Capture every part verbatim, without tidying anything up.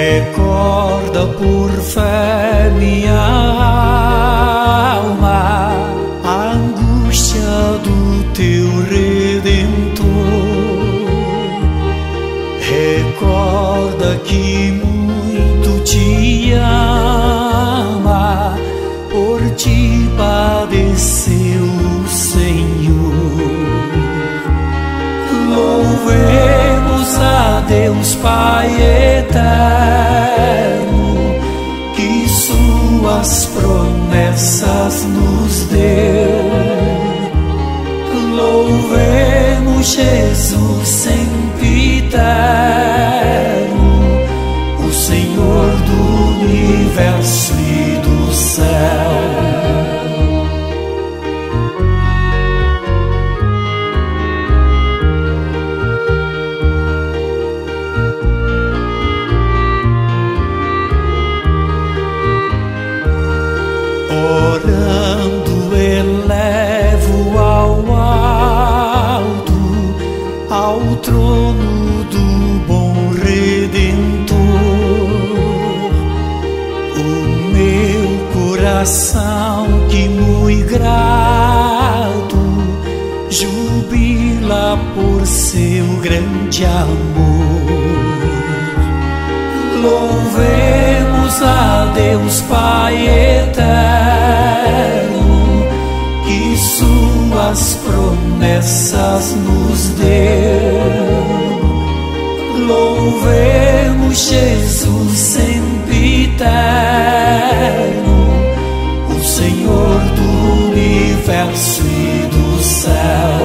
Recorda por fé minha alma a angústia do teu Redentor. Recorda que muito te ama, por ti padeceu o Senhor. Louvemos a Deus Pai eterno, que suas promessas nos deu. Louvemos Jesus sempiterno, o Senhor do universo e do céu. Orando elevo ao alto, ao trono do bom Redentor, o meu coração que muito grato jubila por seu grande amor. Louvemos a Deus Pai eterno, que suas promessas nos deu. Louvemos Jesus sempiterno, o Senhor do universo e do céu.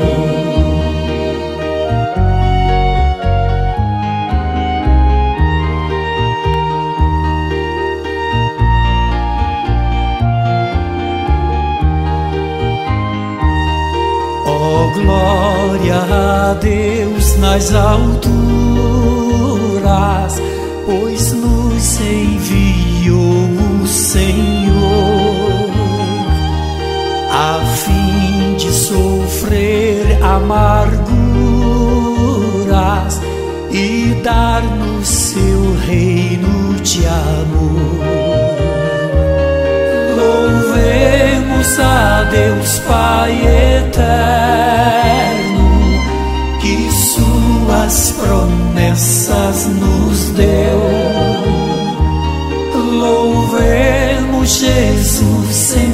Oh, glória a Deus nas alturas, pois nos enviou o Senhor, a fim de sofrer amarguras e dar-nos seu reino de amor. Louvemos a Deus Pai eterno, que suas promessas nos deu. Louvemos Jesus